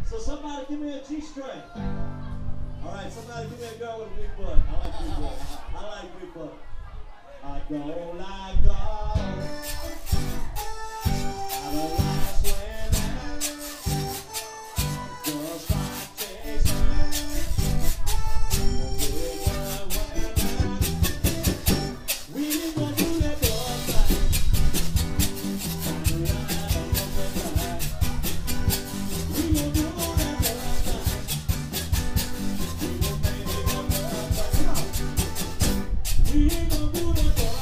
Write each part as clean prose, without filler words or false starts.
So somebody give me a G-string. All right, somebody give me a girl with a big butt. I like big butt. I like big butt. I don't like dogs. I don't like swimming. Just like chasing. We gonna do that dog thing. We gonna do that dog thing. We gonna do that dog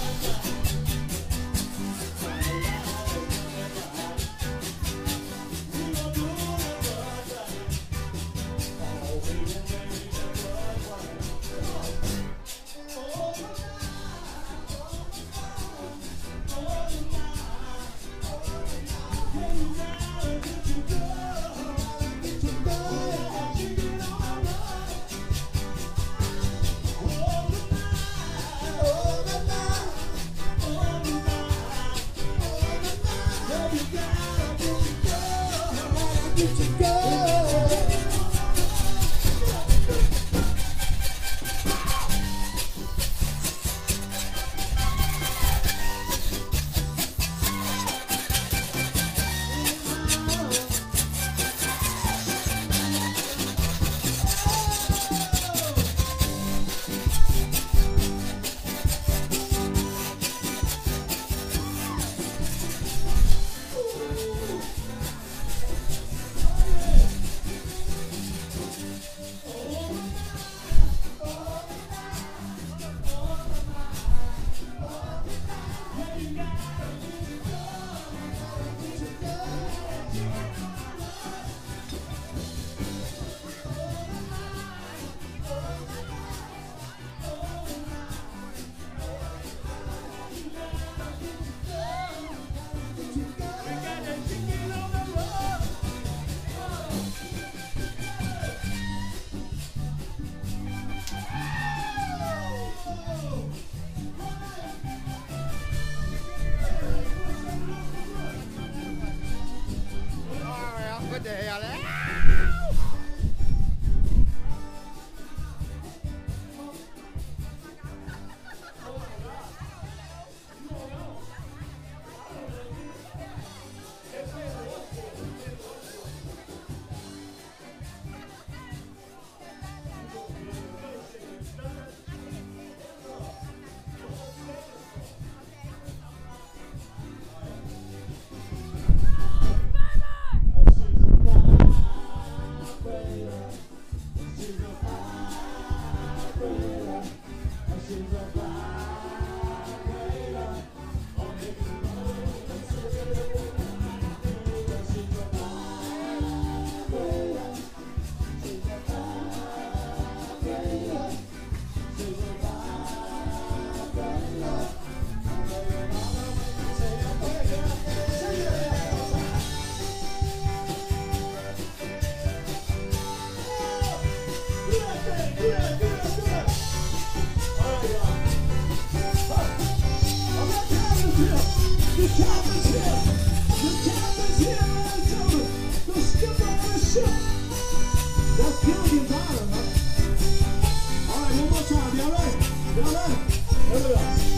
Here we go.